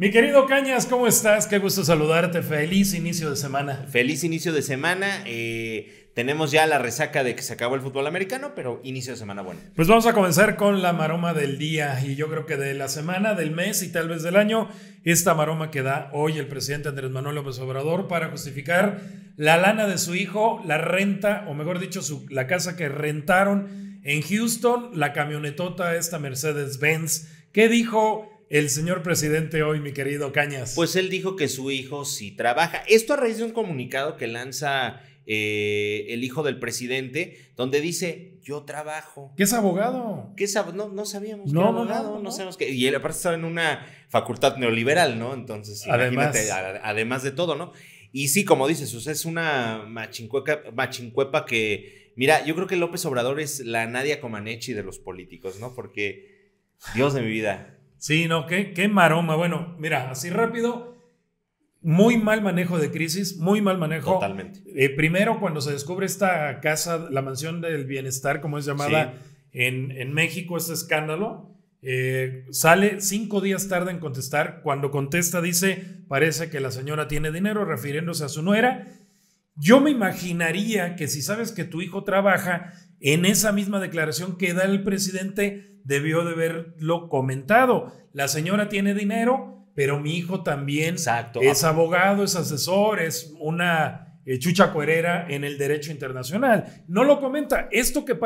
Mi querido Cañas, ¿cómo estás? Qué gusto saludarte. Feliz inicio de semana. Feliz inicio de semana. Tenemos ya la resaca de que se acabó el fútbol americano, pero inicio de semana bueno. Pues vamos a comenzar con la maroma del día y yo creo que de la semana, del mes y tal vez del año, esta maroma que da hoy el presidente Andrés Manuel López Obrador para justificar la lana de su hijo, la renta, o mejor dicho, la casa que rentaron en Houston, la camionetota esta Mercedes-Benz. ¿Qué dijo el señor presidente hoy, mi querido Cañas? Pues él dijo que su hijo sí trabaja. Esto a raíz de un comunicado que lanza el hijo del presidente, donde dice, yo trabajo. ¿Qué es abogado? ¿Qué es no sabíamos que no, era abogado, no. No sabemos que. Y él aparte estaba en una facultad neoliberal, ¿no? Entonces, imagínate, además de todo, ¿no? Y sí, como dices, o sea, es una machincuepa que, mira, yo creo que López Obrador es la Nadia Comaneci de los políticos, ¿no? Porque, Dios de mi vida. Sí, no, qué maroma. Bueno, mira, así rápido, muy mal manejo de crisis, muy mal manejo. Totalmente. Primero, cuando se descubre esta casa, la mansión del bienestar, como es llamada en México, este escándalo, sale 5 días tarde en contestar. Cuando contesta dice, parece que la señora tiene dinero, refiriéndose a su nuera. Yo me imaginaría que si sabes que tu hijo trabaja, en esa misma declaración que da el presidente, debió de haberlo comentado. La señora tiene dinero, pero mi hijo también es abogado, es asesor, es una chucha cuerera en el derecho internacional. No lo comenta. Esto que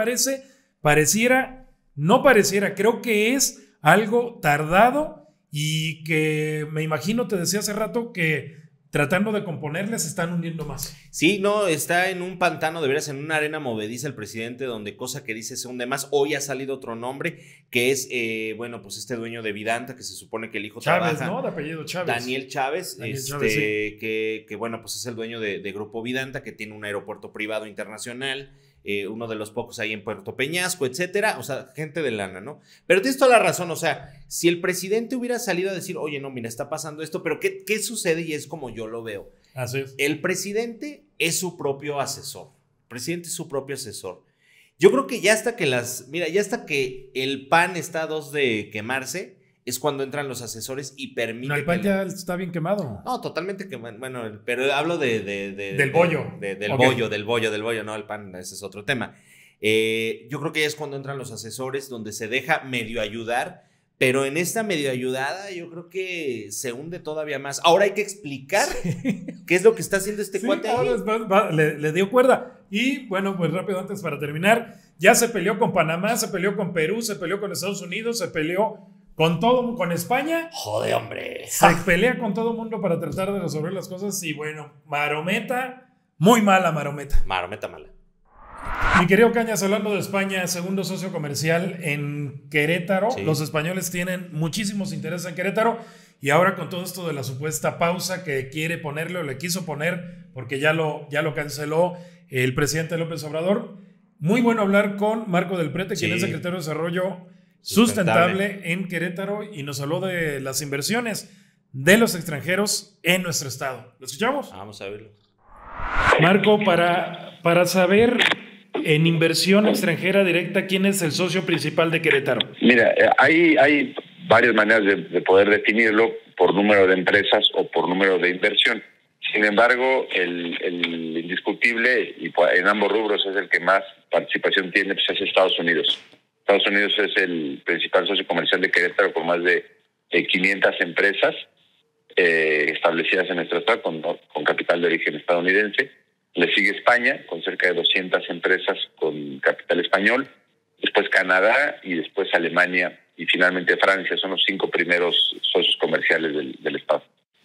no pareciera, creo que es algo tardado y que me imagino, te decía hace rato, que tratando de componerle se están hundiendo más. Sí, no, está en un pantano, de veras, en una arena movediza el presidente, donde cosa que dice se hunde más. Hoy ha salido otro nombre, que es, bueno, pues este dueño de Vidanta, que se supone que el hijo Chávez, trabaja. ¿no? De apellido Chávez. Daniel Chávez, Chávez, sí. que bueno, pues es el dueño de Grupo Vidanta, que tiene un aeropuerto privado internacional, uno de los pocos ahí en Puerto Peñasco, etcétera, o sea, gente de lana, ¿no? Pero tienes toda la razón, o sea, si el presidente hubiera salido a decir, oye, no, mira, está pasando esto, pero ¿qué sucede? Y es como yo lo veo. Así es. El presidente es su propio asesor. El presidente es su propio asesor. Yo creo que ya hasta que el pan está a 2 de quemarse, es cuando entran los asesores y permiten. No, el pan ya está bien quemado. No, totalmente quemado. Bueno, pero hablo del bollo. Del bollo, no, el pan, ese es otro tema. Yo creo que ya es cuando entran los asesores, donde se deja medio ayudar, pero en esta medio ayudada yo creo que se hunde todavía más. Ahora hay que explicar qué es lo que está haciendo este cuate ahí. Le dio cuerda. Y bueno, pues rápido, antes para terminar, ya se peleó con Panamá, se peleó con Perú, se peleó con Estados Unidos, se peleó con España. Joder, hombre. Se pelea con todo el mundo para tratar de resolver las cosas. Y bueno, marometa, muy mala marometa. Marometa mala. Mi querido Cañas, hablando de España, segundo socio comercial en Querétaro. Sí. Los españoles tienen muchísimos intereses en Querétaro. Y ahora con todo esto de la supuesta pausa que quiere ponerle o le quiso poner, porque ya lo canceló el presidente López Obrador. Muy bueno hablar con Marco del Prete, quien es secretario de Desarrollo Sustentable en Querétaro, y nos habló de las inversiones de los extranjeros en nuestro estado. ¿Lo escuchamos? Vamos a verlo. Marco, para saber en inversión extranjera directa, ¿quién es el socio principal de Querétaro? Mira, hay varias maneras de poder definirlo, por número de empresas o por número de inversión. Sin embargo, el indiscutible, y en ambos rubros es el que más participación tiene, pues es Estados Unidos. Estados Unidos es el principal socio comercial de Querétaro, con más de 500 empresas establecidas en nuestro estado con capital de origen estadounidense. Le sigue España, con cerca de 200 empresas con capital español. Después Canadá y después Alemania y finalmente Francia. Son los 5 primeros socios comerciales del estado.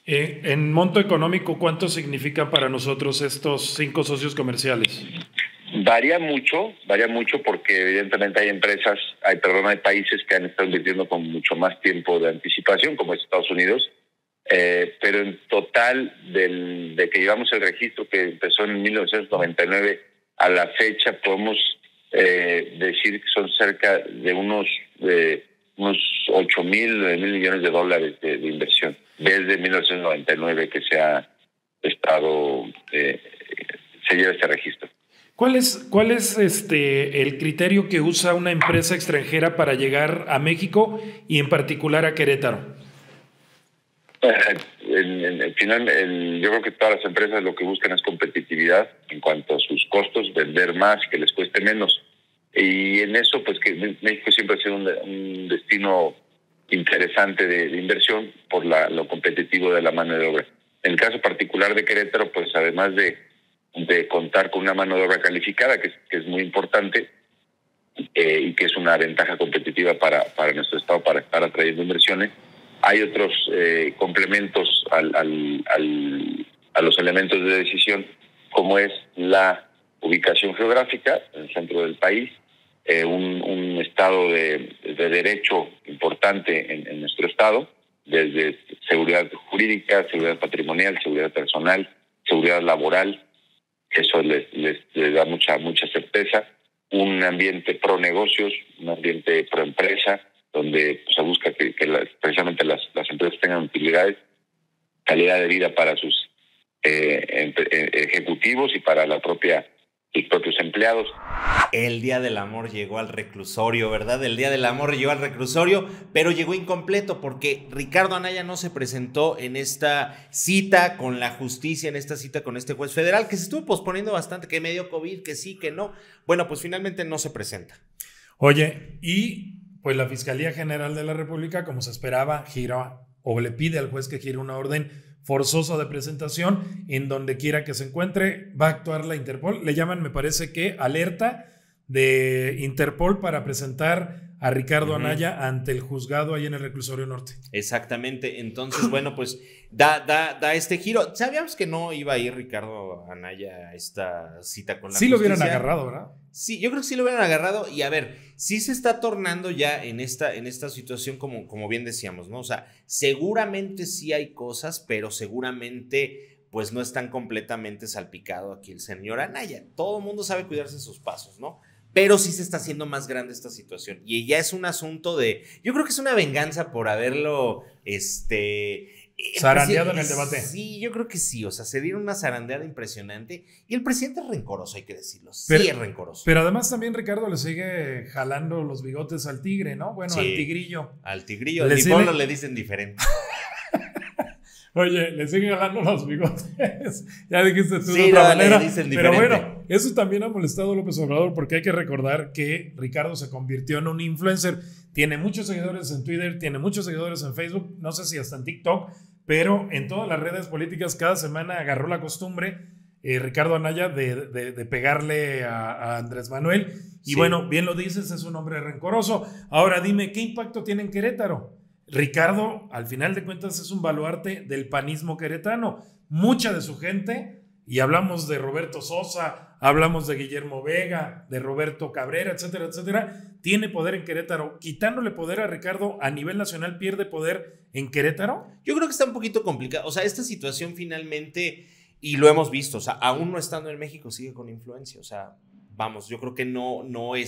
En monto económico, ¿cuánto significan para nosotros estos 5 socios comerciales? Varía mucho porque evidentemente hay países que han estado invirtiendo con mucho más tiempo de anticipación, como es Estados Unidos, pero en total de que llevamos el registro que empezó en 1999 a la fecha, podemos decir que son cerca de unos 8 mil, 9 mil millones de dólares de inversión desde 1999 que se ha estado se lleva este registro. ¿Cuál es el criterio que usa una empresa extranjera para llegar a México y en particular a Querétaro? Al final, yo creo que todas las empresas lo que buscan es competitividad en cuanto a sus costos, vender más, que les cueste menos. Y en eso, pues que México siempre ha sido un destino interesante de inversión por lo competitivo de la mano de obra. En el caso particular de Querétaro, pues además de contar con una mano de obra calificada, que es muy importante, y que es una ventaja competitiva para nuestro estado para estar atrayendo inversiones, hay otros complementos a los elementos de decisión, como es la ubicación geográfica en el centro del país, un estado de derecho importante en nuestro estado, desde seguridad jurídica, seguridad patrimonial, seguridad personal, seguridad laboral. Eso les da mucha certeza. Un ambiente pro negocios, un ambiente pro empresa, donde se busca que precisamente las empresas tengan utilidades, calidad de vida para sus ejecutivos y para los propios empleados. El Día del Amor llegó al reclusorio, ¿verdad? El Día del Amor llegó al reclusorio, pero llegó incompleto porque Ricardo Anaya no se presentó en esta cita con la justicia, en esta cita con este juez federal, que se estuvo posponiendo bastante, que me dio COVID, que sí, que no. Bueno, pues finalmente no se presenta. Oye, y pues la Fiscalía General de la República, como se esperaba, gira o le pide al juez que gire una orden forzosa de presentación en donde quiera que se encuentre. Va a actuar la Interpol. Le llaman, me parece que, alerta de Interpol para presentar a Ricardo Anaya ante el juzgado ahí en el Reclusorio Norte. Exactamente. Entonces, bueno, pues da este giro. Sabíamos que no iba a ir Ricardo Anaya a esta cita con la justicia. Sí lo hubieran agarrado, ¿verdad? Sí, yo creo que sí lo hubieran agarrado. Y a ver, sí se está tornando ya en esta situación como bien decíamos, ¿no? O sea, seguramente sí hay cosas, pero seguramente pues no están completamente salpicado aquí el señor Anaya. Todo el mundo sabe cuidarse sus pasos, ¿no? Pero sí se está haciendo más grande esta situación. Y ya es un asunto de... Yo creo que es una venganza por haberlo... zarandeado en el debate. Sí, yo creo que sí. O sea, se dieron una zarandeada impresionante. Y el presidente es rencoroso, hay que decirlo. Sí, es rencoroso. Pero además también Ricardo le sigue jalando los bigotes al tigre, ¿no? Bueno, sí, al tigrillo. Al tigrillo. Al pueblo le dicen diferente. Oye, le siguen jalando los bigotes. Ya dijiste tú de otra manera. Pero bueno, eso también ha molestado a López Obrador porque hay que recordar que Ricardo se convirtió en un influencer. Tiene muchos seguidores en Twitter, tiene muchos seguidores en Facebook, no sé si hasta en TikTok, pero en todas las redes políticas cada semana agarró la costumbre Ricardo Anaya de pegarle a Andrés Manuel. Y bueno, bien lo dices, es un hombre rencoroso. Ahora dime, ¿qué impacto tiene en Querétaro? Ricardo, al final de cuentas, es un baluarte del panismo queretano. Mucha de su gente, y hablamos de Roberto Sosa, hablamos de Guillermo Vega, de Roberto Cabrera, etcétera, etcétera, tiene poder en Querétaro. Quitándole poder a Ricardo a nivel nacional, ¿pierde poder en Querétaro? Yo creo que está un poquito complicado. O sea, esta situación finalmente, y lo hemos visto, o sea, aún no estando en México, sigue con influencia. O sea, vamos, yo creo que no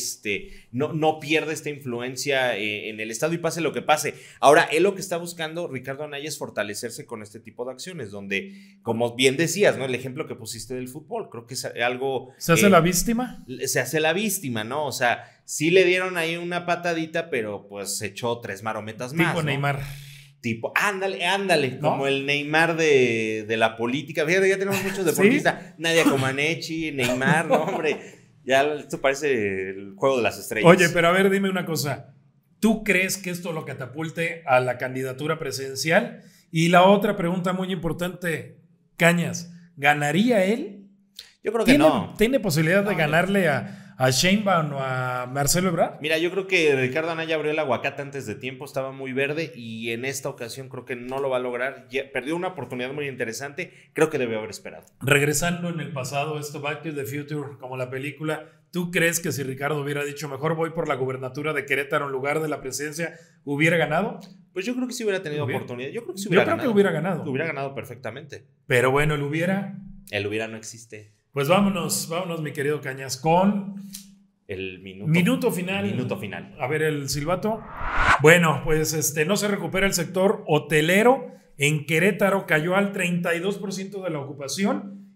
pierde esta influencia en el estado y pase lo que pase. Ahora, él lo que está buscando, Ricardo Anaya, es fortalecerse con este tipo de acciones, donde, como bien decías, ¿no? El ejemplo que pusiste del fútbol, creo que es algo... ¿Se hace la víctima? Se hace la víctima, ¿no? O sea, sí le dieron ahí una patadita, pero pues se echó 3 marometas más, tipo ¿no? Neymar. Tipo, ándale, ¿no? Como el Neymar de la política. Fíjate, ya tenemos muchos deportistas. ¿Sí? Nadia Comaneci, Neymar, no, hombre... Ya esto parece el juego de las estrellas. Oye, pero a ver, dime una cosa. ¿Tú crees que esto lo catapulte a la candidatura presidencial? Y la otra pregunta muy importante, Cañas, ¿ganaría él? Yo creo que no. ¿Tiene posibilidad de ganarle a Sheinbaum o a Marcelo Ebrard? Mira, yo creo que Ricardo Anaya abrió el aguacate antes de tiempo, estaba muy verde y en esta ocasión creo que no lo va a lograr. Ya perdió una oportunidad muy interesante, creo que debe haber esperado. Regresando en el pasado, esto Back to the Future, como la película, ¿tú crees que si Ricardo hubiera dicho mejor voy por la gubernatura de Querétaro en lugar de la presidencia, hubiera ganado? Pues yo creo que sí hubiera tenido oportunidad. Yo creo que sí hubiera ganado. Yo creo que hubiera ganado. Hubiera ganado perfectamente. Pero bueno, el hubiera no existe. Pues vámonos, mi querido Cañas, con el minuto final. Minuto final. A ver el silbato. Bueno, pues no se recupera el sector hotelero. En Querétaro cayó al 32% de la ocupación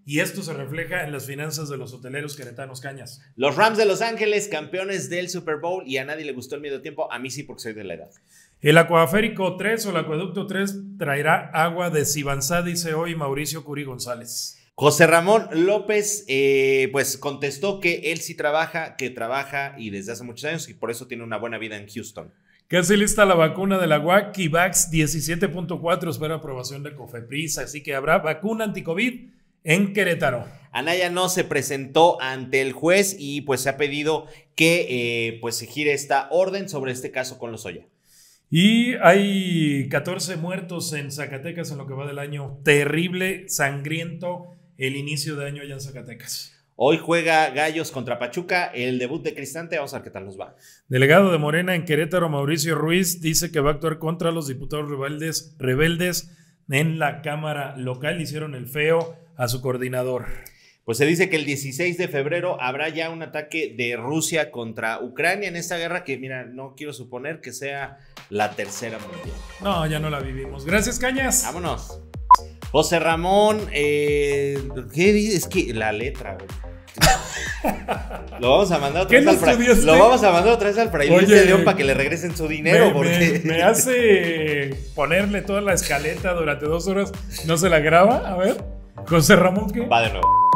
y esto se refleja en las finanzas de los hoteleros queretanos, Cañas. Los Rams de Los Ángeles, campeones del Super Bowl, y a nadie le gustó el medio tiempo, a mí sí porque soy de la edad. El Acuaférico 3 o el Acueducto 3 traerá agua de Sibanzá, dice hoy Mauricio Curi González. José Ramón López pues contestó que él sí trabaja, y desde hace muchos años, y por eso tiene una buena vida en Houston. Casi lista la vacuna de la Vax 17.4, espera aprobación de Cofepris, así que habrá vacuna anticovid en Querétaro. Anaya no se presentó ante el juez y pues se ha pedido que pues se gire esta orden sobre este caso con Lozoya. Y hay 14 muertos en Zacatecas en lo que va del año. Terrible, sangriento el inicio de año allá en Zacatecas. Hoy juega Gallos contra Pachuca, el debut de Cristante, vamos a ver qué tal nos va. Delegado de Morena en Querétaro, Mauricio Ruiz, dice que va a actuar contra los diputados rebeldes en la Cámara local. Hicieron el feo a su coordinador. Pues se dice que el 16 de febrero habrá ya un ataque de Rusia contra Ucrania en esta guerra que, mira, no quiero suponer que sea la tercera mundial. No, ya no la vivimos. Gracias, Cañas. Vámonos. José Ramón, ¿qué dices? Es que la letra, güey. Lo vamos a mandar otra vez al Fraile de León para que le regresen su dinero. Me hace ponerle toda la escaleta durante 2 horas. ¿No se la graba? A ver. José Ramón, ¿qué? Va de nuevo.